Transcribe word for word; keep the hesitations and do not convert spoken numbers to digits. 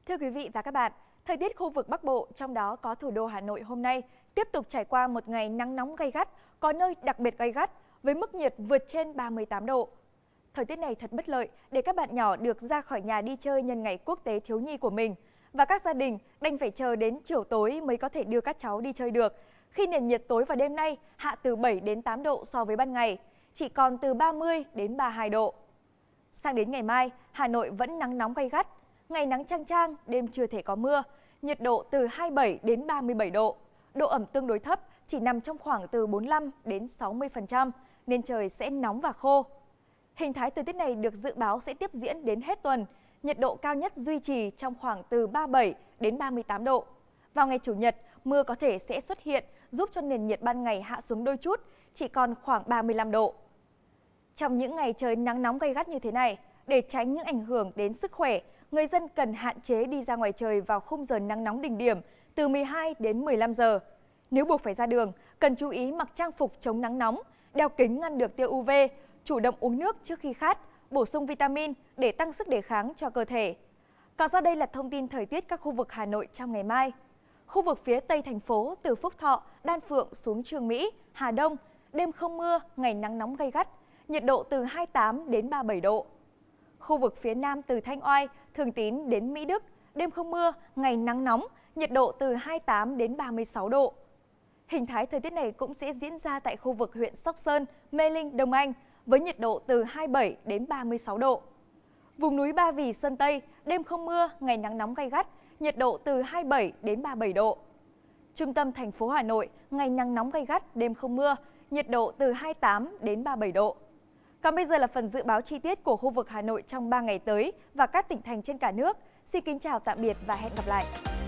Thưa quý vị và các bạn, thời tiết khu vực Bắc Bộ, trong đó có thủ đô Hà Nội hôm nay, tiếp tục trải qua một ngày nắng nóng gay gắt, có nơi đặc biệt gay gắt, với mức nhiệt vượt trên ba mươi tám độ. Thời tiết này thật bất lợi để các bạn nhỏ được ra khỏi nhà đi chơi nhân ngày quốc tế thiếu nhi của mình. Và các gia đình đành phải chờ đến chiều tối mới có thể đưa các cháu đi chơi được, khi nền nhiệt tối và đêm nay hạ từ bảy đến tám độ so với ban ngày, chỉ còn từ ba mươi đến ba mươi hai độ. Sang đến ngày mai, Hà Nội vẫn nắng nóng gay gắt, ngày nắng chang chang, đêm chưa thể có mưa, nhiệt độ từ hai mươi bảy đến ba mươi bảy độ. Độ ẩm tương đối thấp, chỉ nằm trong khoảng từ bốn mươi lăm đến sáu mươi phần trăm, nên trời sẽ nóng và khô. Hình thái thời tiết này được dự báo sẽ tiếp diễn đến hết tuần, nhiệt độ cao nhất duy trì trong khoảng từ ba mươi bảy đến ba mươi tám độ. Vào ngày Chủ nhật, mưa có thể sẽ xuất hiện, giúp cho nền nhiệt ban ngày hạ xuống đôi chút, chỉ còn khoảng ba mươi lăm độ. Trong những ngày trời nắng nóng gay gắt như thế này, để tránh những ảnh hưởng đến sức khỏe, người dân cần hạn chế đi ra ngoài trời vào khung giờ nắng nóng đỉnh điểm từ mười hai đến mười lăm giờ. Nếu buộc phải ra đường, cần chú ý mặc trang phục chống nắng nóng, đeo kính ngăn được tia u vê, chủ động uống nước trước khi khát, bổ sung vitamin để tăng sức đề kháng cho cơ thể. Còn sau đây là thông tin thời tiết các khu vực Hà Nội trong ngày mai. Khu vực phía Tây thành phố từ Phúc Thọ, Đan Phượng xuống Chương Mỹ, Hà Đông, đêm không mưa, ngày nắng nóng gay gắt, nhiệt độ từ hai mươi tám đến ba mươi bảy độ. Khu vực phía Nam từ Thanh Oai, Thường Tín đến Mỹ Đức, đêm không mưa, ngày nắng nóng, nhiệt độ từ hai mươi tám đến ba mươi sáu độ. Hình thái thời tiết này cũng sẽ diễn ra tại khu vực huyện Sóc Sơn, Mê Linh, Đông Anh, với nhiệt độ từ hai mươi bảy đến ba mươi sáu độ. Vùng núi Ba Vì, Sơn Tây, đêm không mưa, ngày nắng nóng gay gắt, nhiệt độ từ hai mươi bảy đến ba mươi bảy độ. Trung tâm thành phố Hà Nội, ngày nắng nóng gay gắt, đêm không mưa, nhiệt độ từ hai mươi tám đến ba mươi bảy độ. Còn bây giờ là phần dự báo chi tiết của khu vực Hà Nội trong ba ngày tới và các tỉnh thành trên cả nước. Xin kính chào tạm biệt và hẹn gặp lại!